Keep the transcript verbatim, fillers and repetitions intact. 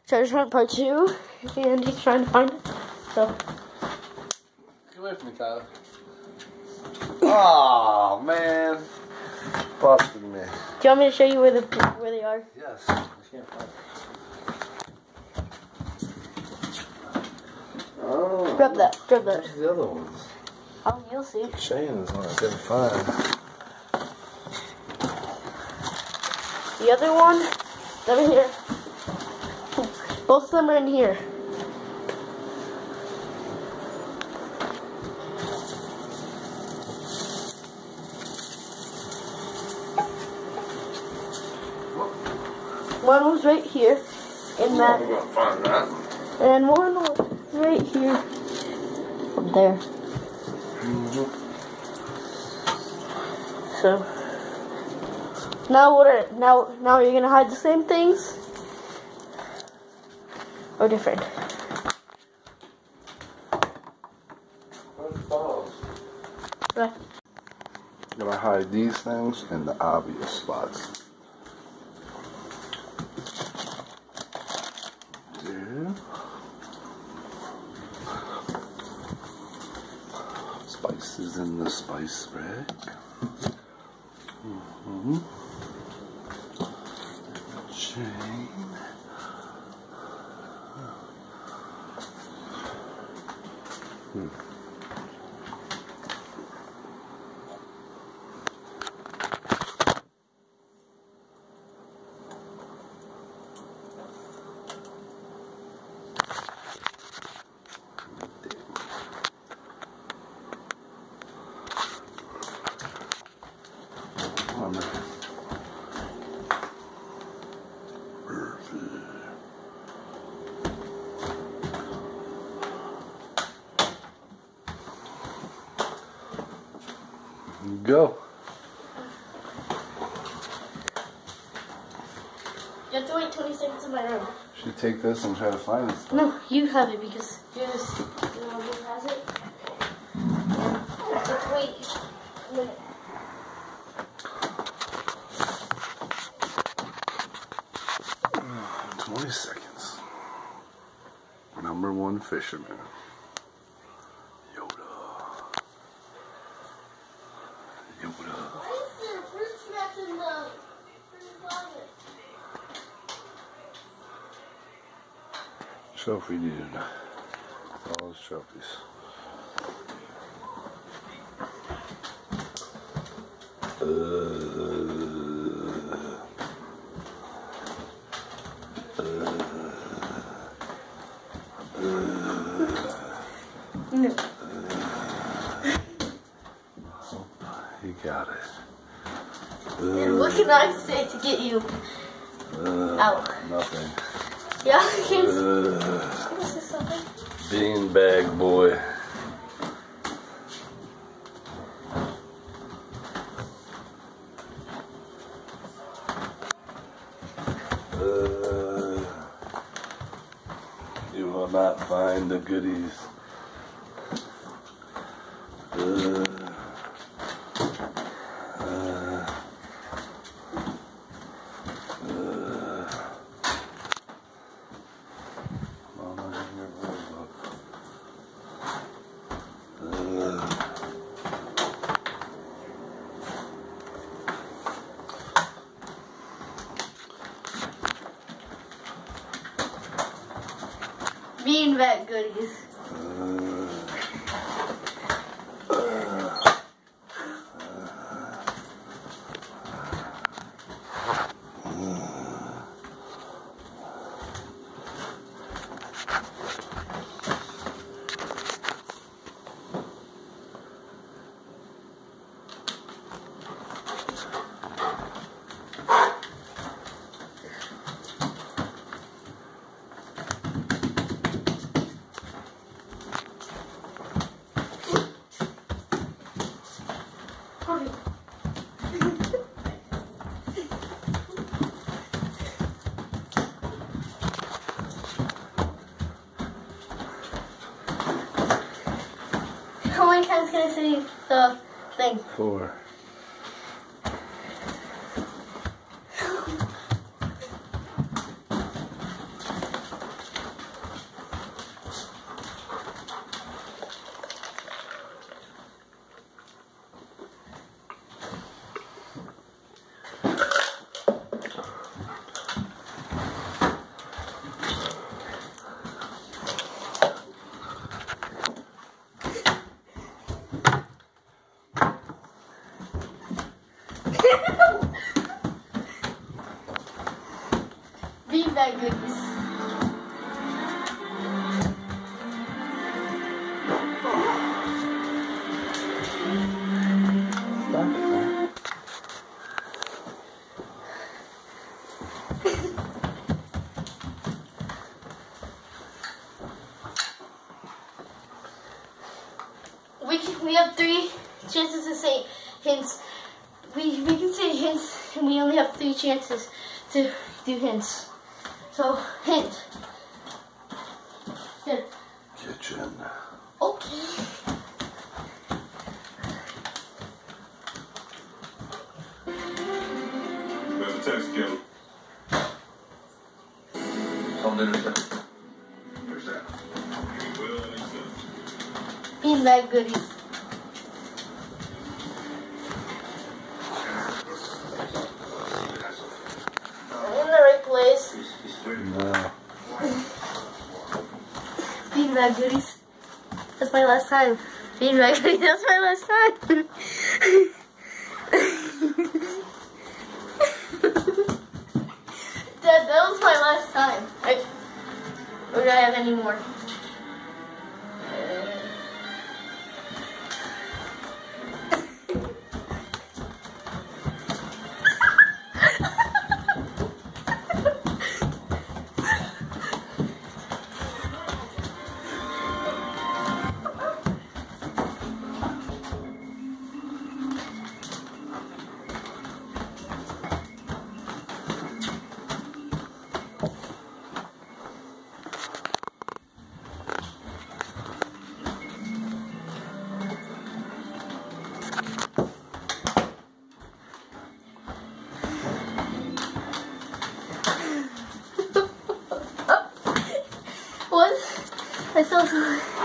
treasure hunt part two, and he's trying to find it. So. Get away from me, Tyler. Oh man, busted me. Do you want me to show you where the where they are? Yes, I can't find it. Oh, Grab that. Grab that. Where's the other ones? Oh, you'll see. Shane is one I couldn't find. The other one, over here. Both of them are in here. One was right here in that. I'm gonna find that. And one was right here. Up there. Mm-hmm. So now what are now now you're gonna hide the same things or different? Where's the balls? Right. I'm gonna hide these things in the obvious spots. There. Spices in the spice rack. Mm-hmm. Chain. Hmm. Go. You have to wait twenty seconds in my room. Should take this and try to find it. No, you have it because you're this, you know who has it. Just wait a minute. twenty seconds. Number one fisherman. Yoda. Yoda. Why is there fruit snacks in the closet? Trophy dude. All his trophies. Uh, uh, No. You got it. And what can I say to get you Uh, out? Nothing. Yeah, I can Uh, say something. Beanbag boy. Uh, you will not find the goodies. Uh, uh, uh, Mama, give me a book. Uh, Beanbag goodies. How many times can I see the thing? Four. Beanbag goodies. We can, we have three chances to say hints. We we can say hints, and we only have three chances to do hints. So hint. Good. Kitchen. Okay. There's a text, Kim. Don't understand. Where's that? Well, that makes sense. Beanbag goodies. In the right place. No. Beanbag goodies. That's my last time. Beanbag goodies. That's my last time. Dad, that was my last time. I, or do I have any more? What? I saw something.